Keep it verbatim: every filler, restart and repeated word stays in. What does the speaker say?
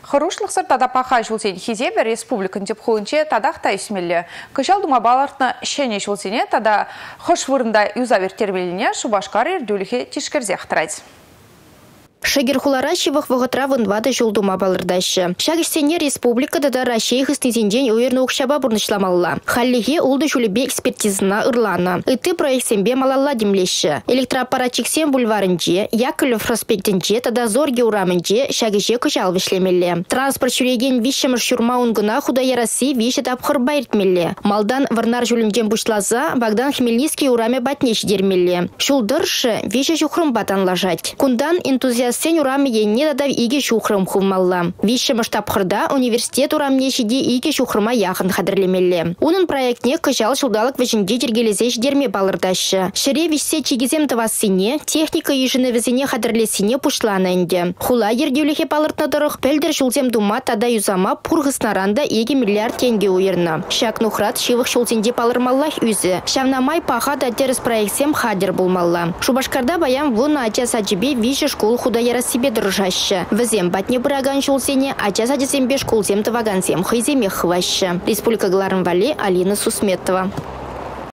Хорушлықсыр тада паха жылсен хизебе республикан деп хуынче тадақ тайсмелі. Кышал дума балартына шене жылсене тада хош вырында юзавер термеліне шубашкар ердюліхе тишкерзе ақтырайыз. Шагер хуларащевых воготра вынвады жолдума балырдашы. Шагишсене республикада да Россия хыстын день уверну укшаба бурнышламалла. Халлиге улды жулебе экспертизына ырлана. Ыты проектсембе малалла демлеші. Электроаппаратчиксен бульварынже, Яковлев проспектінже, тада зорге урамынже шагиже кышал вишлемелле. Транспорт жүреген вишемір шурма унгына худая Россия виші тапхыр байртмелле. Малдан варнар жулемден бушлаза, Богдан Хмельницкий ураме батнеш дермелле. Шулдыршы виші жухрым батан лажать. Кундан энтузиаст Сен ураме не дадав иге шухрым хумалла. Вище масштаб хырда университет урамне шиде иге шухрыма яхын хадрлемелле. Унын проектне кыжал шулдалык вежинде жергелезеш дерме балырдашы. Шыре вишсе чигизем тавассине, техника ежіні візіне хадрлесине пушлана энде. Хула ердеуліхе балыртнадырық пелдер шулзем дума тада юзама пурғыснаранда иге миллиард тенге уйырна. Шак нухрат шивых шулзенде балырмаллах үзі. Шавнамай паха да терес проектсем хадер булмалла. Шубашкарда баян вуна ача саджибе вище школ худа яра себе держаща. Везем батне браган шулсене, а час адисем беш кулзем тавагансем хайземе хваща. Республика Гларнвали, Алина Сусметова.